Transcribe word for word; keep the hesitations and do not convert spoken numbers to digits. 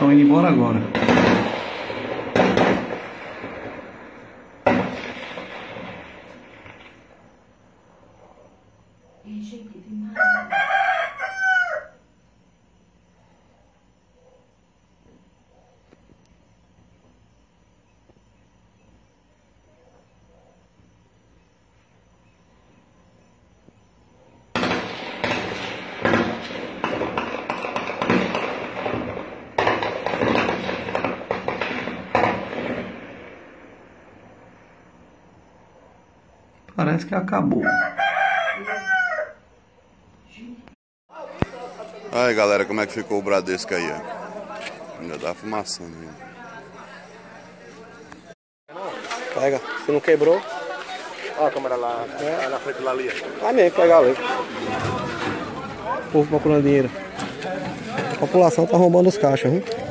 estão indo embora agora. Parece que acabou. Aí galera, como é que ficou o Bradesco aí, ó? Ainda dá fumaçando ainda. Pega, se não quebrou. Olha a câmera lá, é. Na frente lá ali. Vai mesmo pegar ali. O povo procurando dinheiro. A população tá roubando os caixas, viu?